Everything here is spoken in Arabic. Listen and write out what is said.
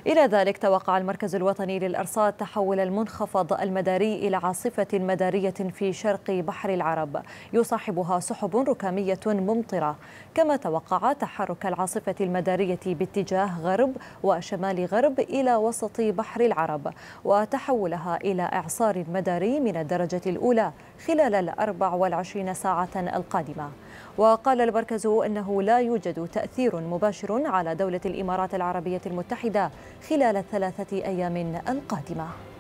إلى ذلك توقع المركز الوطني للأرصاد تحول المنخفض المداري إلى عاصفة مدارية في شرق بحر العرب يصاحبها سحب ركامية ممطرة، كما توقع تحرك العاصفة المدارية باتجاه غرب وشمال غرب إلى وسط بحر العرب وتحولها إلى إعصار مداري من الدرجة الأولى خلال 24 ساعة القادمة. وقال المركز أنه لا يوجد تأثير مباشر على دولة الإمارات العربية المتحدة خلال 3 أيام القادمة.